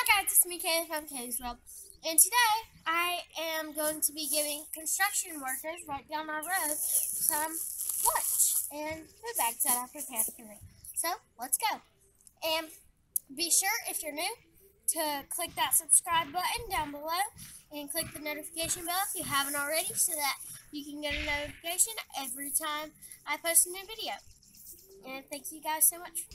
guys, it's me, Kayla from Kayla's World, and today I am going to be giving construction workers right down our road some lunch and food bags that I prepared for them. So, let's go. And be sure, if you're new, to click that subscribe button down below and click the notification bell if you haven't already so that you can get a notification every time I post a new video. And thank you guys so much.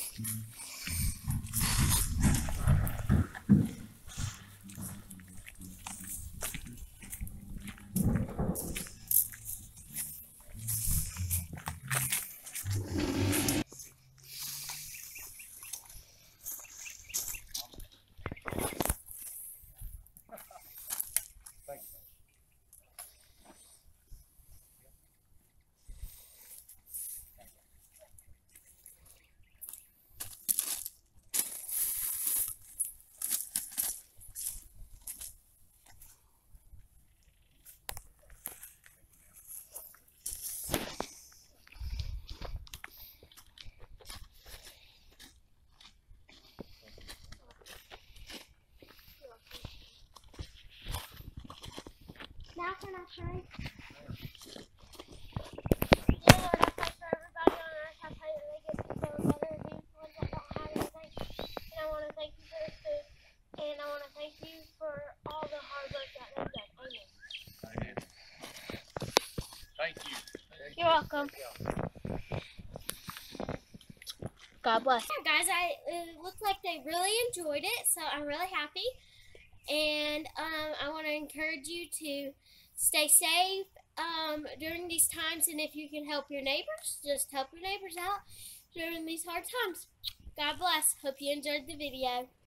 Now can I pray? Dear Lord, I pray for everybody on earth. I pray that they get to feel better than these ones that don't have anything. And I want to thank you for this food. And I want to thank you for all the hard work that they've done. Amen. Thank you. You're welcome. God bless. Yeah, guys, it looked like they really enjoyed it, so I'm really happy. And I want to encourage you to stay safe during these times, and if you can help your neighbors, just help your neighbors out during these hard times. God bless. Hope you enjoyed the video.